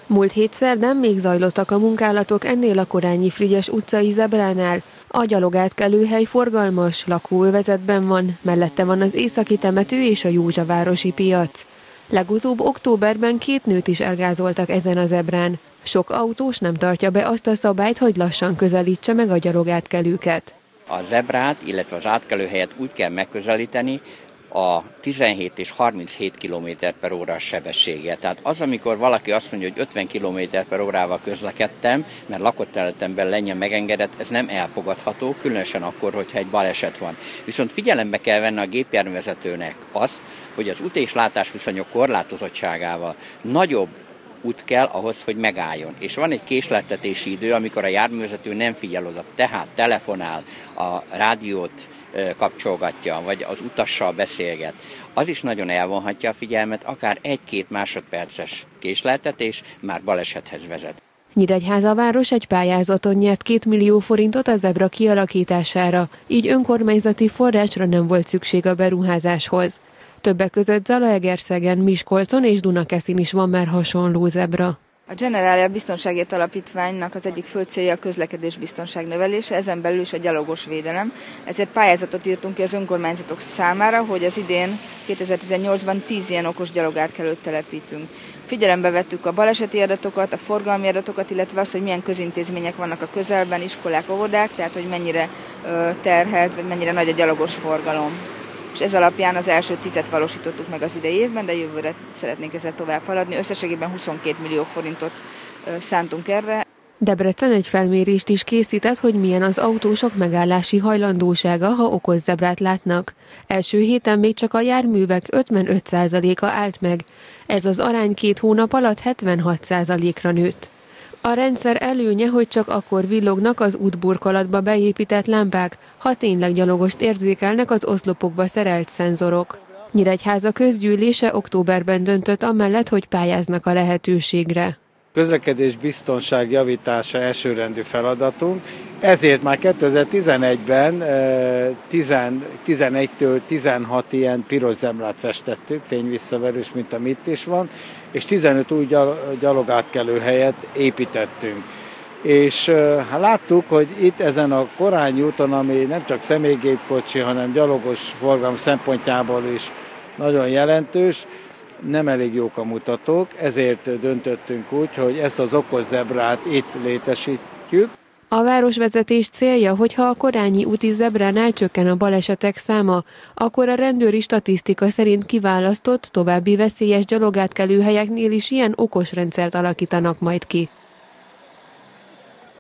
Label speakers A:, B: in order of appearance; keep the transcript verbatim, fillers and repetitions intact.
A: Múlt hét szerdán még zajlottak a munkálatok ennél a Korányi-Frigyes utcai zebránál. A gyalogátkelőhely forgalmas, lakóövezetben van, mellette van az északi temető és a Józsavárosi piac. Legutóbb októberben két nőt is elgázoltak ezen a zebrán. Sok autós nem tartja be azt a szabályt, hogy lassan közelítse meg a gyalogátkelőket.
B: A zebrát, illetve az átkelőhelyet úgy kell megközelíteni, a tizenhét és harminchét kilométer per órás sebessége. Tehát az, amikor valaki azt mondja, hogy ötven kilométer per órával közlekedtem, mert lakott területemben lenyen megengedett, ez nem elfogadható, különösen akkor, hogyha egy baleset van. Viszont figyelembe kell venni a gépjárművezetőnek az, hogy az út- és látásviszonyok korlátozottságával nagyobb út kell ahhoz, hogy megálljon. És van egy késleltetési idő, amikor a járművezető nem figyel oda, tehát telefonál, a rádiót kapcsolgatja, vagy az utassal beszélget. Az is nagyon elvonhatja a figyelmet, akár egy-két másodperces késleltetés már balesethez vezet.
A: Nyíregyháza város egy pályázaton nyert két millió forintot a zebra kialakítására, így önkormányzati forrásra nem volt szükség a beruházáshoz. Többek között Zalaegerszegen, Miskolcon és Dunakeszin is van már hasonló zebra.
C: A Generalia Biztonságért Alapítványnak az egyik fő célja a közlekedésbiztonság növelése, ezen belül is a gyalogos védelem. Ezért pályázatot írtunk ki az önkormányzatok számára, hogy az idén kétezer-tizennyolcban tíz ilyen okos gyalogátkelőt telepítünk. Figyelembe vettük a baleseti adatokat, a forgalmi adatokat, illetve azt, hogy milyen közintézmények vannak a közelben, iskolák, óvodák, tehát hogy mennyire terhelt, vagy mennyire nagy a gyalogos forgalom. És ez alapján az első tizet valósítottuk meg az idei évben, de jövőre szeretnénk ezzel tovább haladni. Összességében huszonkét millió forintot szántunk erre.
A: Debrecen egy felmérést is készített, hogy milyen az autósok megállási hajlandósága, ha okos zebrát látnak. Első héten még csak a járművek ötvenöt százaléka állt meg. Ez az arány két hónap alatt hetvenhat százalékra nőtt. A rendszer előnye, hogy csak akkor villognak az útburkolatba beépített lámpák, ha tényleg gyalogost érzékelnek az oszlopokba szerelt szenzorok. Nyíregyháza közgyűlése októberben döntött amellett, hogy pályáznak a lehetőségre.
D: Közlekedés biztonság javítása elsőrendű feladatunk, ezért már kétezer-tizenegyben tizenegytől tizenhat ilyen piros zebrát festettük, fényvisszaverős, mint amit itt is van, és tizenöt új gyalogátkelő helyet építettünk. És hát láttuk, hogy itt ezen a Korányi úton, ami nem csak személygépkocsi, hanem gyalogos forgalom szempontjából is nagyon jelentős, nem elég jók a mutatók, ezért döntöttünk úgy, hogy ezt az okos zebrát itt létesítjük.
A: A városvezetés célja, hogy ha a Korányi úti zebránál csökken a balesetek száma, akkor a rendőri statisztika szerint kiválasztott, további veszélyes gyalogátkelőhelyeknél is ilyen okos rendszert alakítanak majd ki.